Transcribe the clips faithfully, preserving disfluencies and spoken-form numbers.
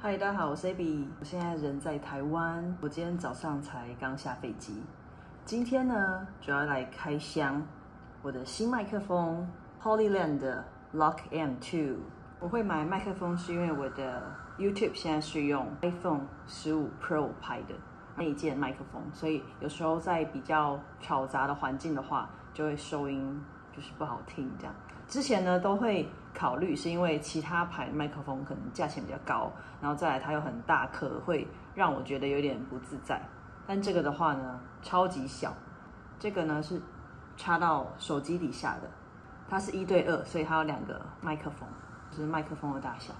嗨，大家好，我是 A B， 我现在人在台湾，我今天早上才刚下飞机。今天呢，主要来开箱我的新麦克风 Polyland 的 Lock M 二。我会买麦克风是因为我的 YouTube 现在是用 iPhone 十五 Pro 拍的内建麦克风，所以有时候在比较吵杂的环境的话，就会收音就是不好听这样。之前呢都会考虑，是因为其他牌麦克风可能价钱比较高，然后再来它又很大颗，会让我觉得有点不自在。但这个的话呢，超级小，这个呢是插到手机底下的，它是一对二，所以它有两个麦克风，就是麦克风的大小。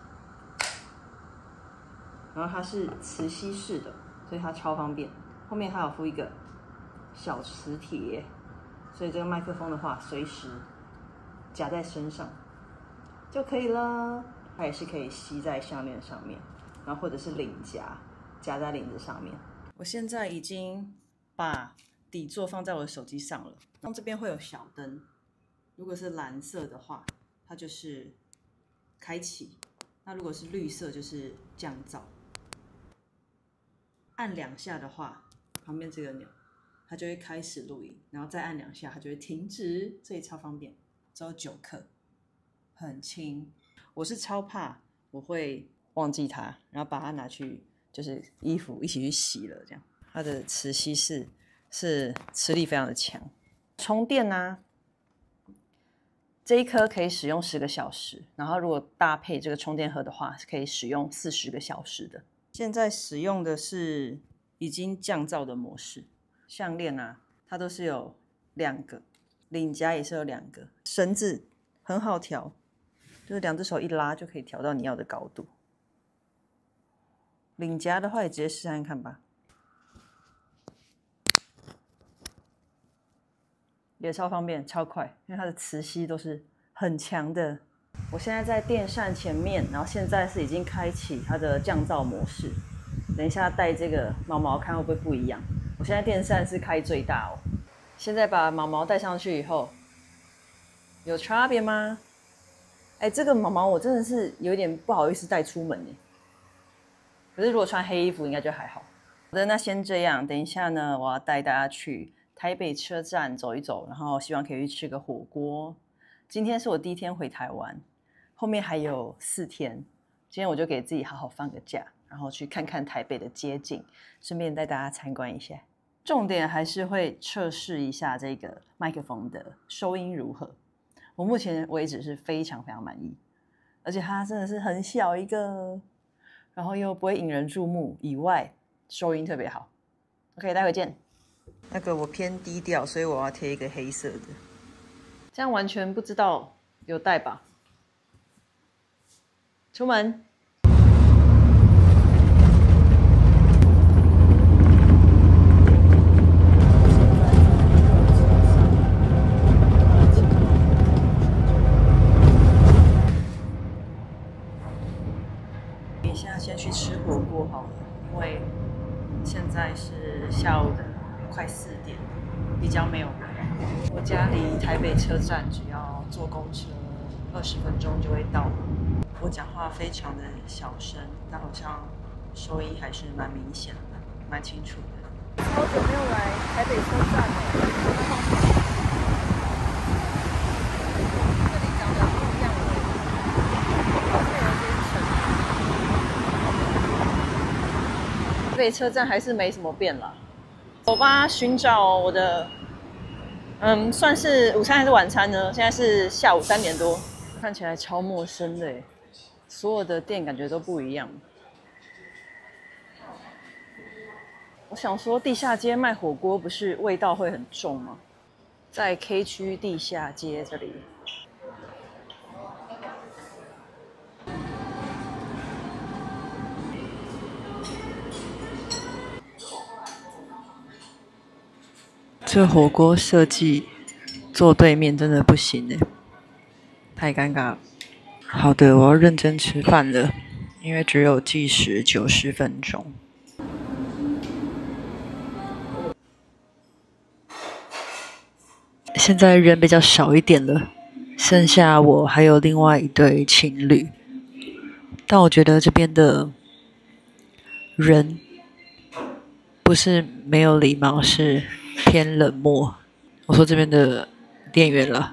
然后它是磁吸式的，所以它超方便。后面还有附一个小磁铁，所以这个麦克风的话，随时夹在身上就可以了。它也是可以吸在项链上面，然后或者是领夹，夹在领子上面。我现在已经把底座放在我的手机上了，然后这边会有小灯，如果是蓝色的话，它就是开启；那如果是绿色，就是降噪。按两下的话，旁边这个钮，它就会开始录音，然后再按两下，它就会停止，这里超方便。只有九克，很轻。我是超怕我会忘记它，然后把它拿去就是衣服一起去洗了这样。它的磁吸式是磁力非常的强。充电啊，这一颗可以使用十个小时，然后如果搭配这个充电盒的话，是可以使用四十个小时的。现在使用的是已经降噪的模式。项链啊，它都是有两个。领夹也是有两个，绳子很好调，就是两只手一拉就可以调到你要的高度。领夹的话也直接试看看吧，也超方便超快，因为它的磁吸都是很强的。我现在在电扇前面，然后现在是已经开启它的降噪模式。等一下戴这个毛毛看会不会不一样。我现在电扇是开最大哦。现在把毛毛戴上去以后，有差别吗？哎，这个毛毛我真的是有点不好意思带出门耶。可是如果穿黑衣服应该就还好。好的，那先这样。等一下呢，我要带大家去台北车站走一走，然后希望可以去吃个火锅。今天是我第一天回台湾，后面还有四天。今天我就给自己好好放个假，然后去看看台北的街景，顺便带大家参观一下。重点还是会测试一下这个麦克风的收音如何。我目前为止是非常非常满意，而且它真的是很小一个，然后又不会引人注目，以外收音特别好。OK， 待会见。那个我偏低调，所以我要贴一个黑色的，这样完全不知道有带吧。出门。先去吃火锅好了，因为现在是下午的快四点，比较没有人。我家离台北车站只要坐公车二十分钟就会到了。我讲话非常的小声，但好像收音还是蛮明显的，蛮清楚的。好久没有来台北车站了。台北车站还是没什么变啦。走吧，寻找我的，嗯，算是午餐还是晚餐呢？现在是下午三点多，看起来超陌生的耶，所有的店感觉都不一样。我想说，地下街卖火锅不是味道会很重吗？在 K 区地下街这里。这火锅设计坐对面真的不行耶，太尴尬了。好的，我要认真吃饭了，因为只有计时九十分钟。现在人比较少一点了，剩下我还有另外一对情侣。但我觉得这边的人不是没有礼貌，是偏冷漠。我说这边的店员了。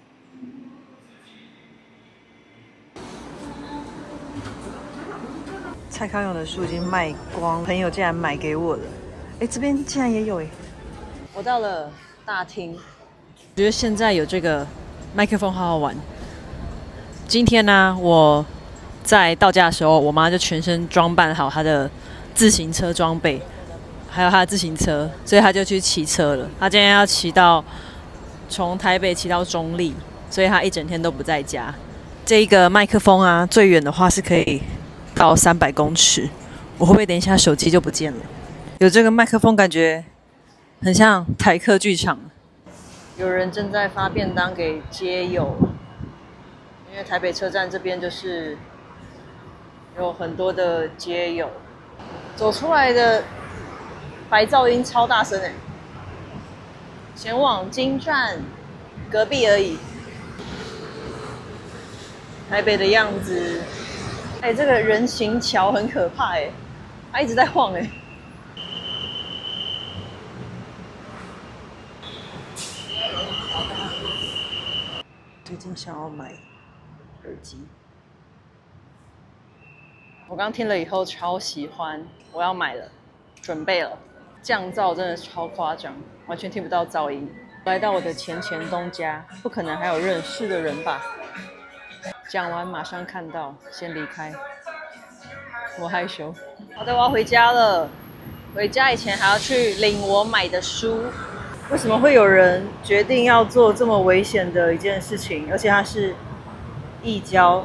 蔡康永的书已经卖光，朋友竟然买给我了。哎，这边竟然也有哎！我到了大厅，觉得现在有这个麦克风好好玩。今天呢，我在到家的时候，我妈就全身装扮好她的自行车装备，还有她的自行车，所以她就去骑车了。她今天要骑到从台北骑到中立，所以她一整天都不在家。这一个麦克风啊，最远的话是可以到三百公尺。我会不会等一下手机就不见了？有这个麦克风，感觉很像台客剧场。有人正在发便当给街友，因为台北车站这边就是有很多的街友。走出来的白噪音超大声哎！前往金站隔壁而已。台北的样子，哎，这个人行桥很可怕哎，它一直在晃哎。最近想要买耳机，我刚听了以后超喜欢，我要买了，准备了。降噪真的超夸张，完全听不到噪音。来到我的前前东家，不可能还有认识的人吧？讲完马上看到，先离开。我害羞。好的，我要回家了。回家以前还要去领我买的书。为什么会有人决定要做这么危险的一件事情？而且它是义交。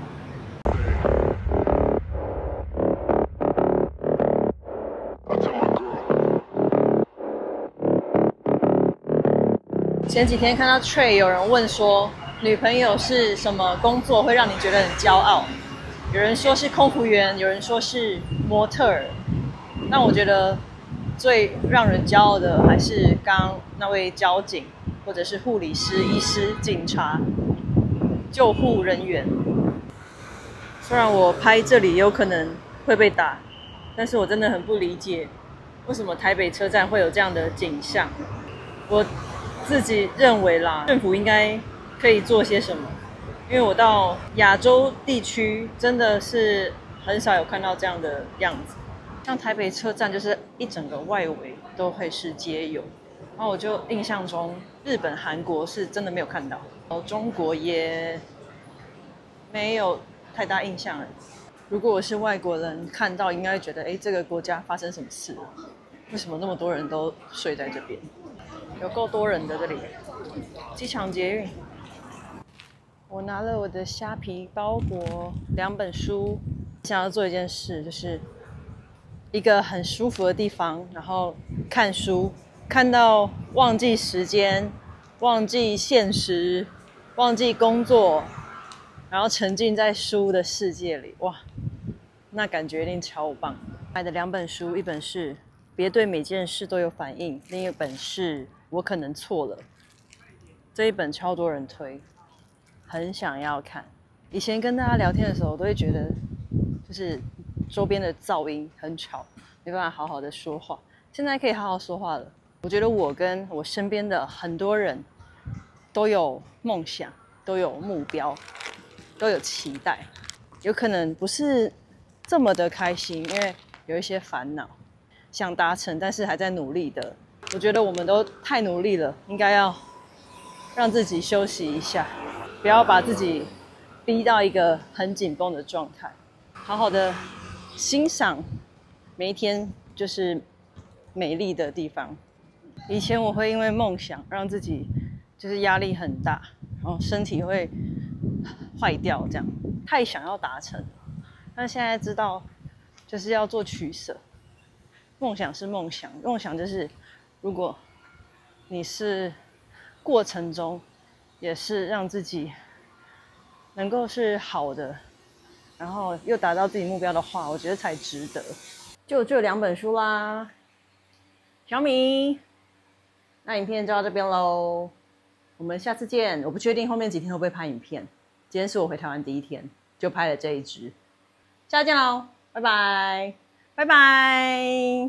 前几天看到 Trey 有人问说，女朋友是什么工作会让你觉得很骄傲？有人说是空服员，有人说是模特儿。那我觉得最让人骄傲的还是刚刚那位交警，或者是护理师、医师、警察、救护人员。虽然我拍这里有可能会被打，但是我真的很不理解，为什么台北车站会有这样的景象。我自己认为啦，政府应该可以做些什么，因为我到亚洲地区真的是很少有看到这样的样子。像台北车站就是一整个外围都会是街友，然后我就印象中日本、韩国是真的没有看到，然后中国也没有太大印象了。如果我是外国人看到，应该会觉得，哎，这个国家发生什么事了？为什么那么多人都睡在这边？有够多人的这里。机场捷运，我拿了我的虾皮包裹，两本书，想要做一件事，就是一个很舒服的地方，然后看书，看到忘记时间，忘记现实，忘记工作，然后沉浸在书的世界里，哇，那感觉一定超棒。买的两本书，一本是别对每件事都有反应，另一本是我可能错了。这一本超多人推，很想要看。以前跟大家聊天的时候，我都会觉得就是周边的噪音很吵，没办法好好的说话。现在可以好好说话了。我觉得我跟我身边的很多人都有梦想，都有目标，都有期待。有可能不是这么的开心，因为有一些烦恼想达成，但是还在努力的。我觉得我们都太努力了，应该要让自己休息一下，不要把自己逼到一个很紧绷的状态，好好的欣赏每一天就是美丽的地方。以前我会因为梦想让自己就是压力很大，然后身体会坏掉，这样太想要达成。但现在知道就是要做取舍，梦想是梦想，梦想就是如果你是过程中也是让自己能够是好的，然后又达到自己目标的话，我觉得才值得。就这两本书啦，小米，那影片就到这边喽，我们下次见。我不确定后面几天会不会拍影片，今天是我回台湾第一天，就拍了这一支，下次见喽，拜拜。 拜拜。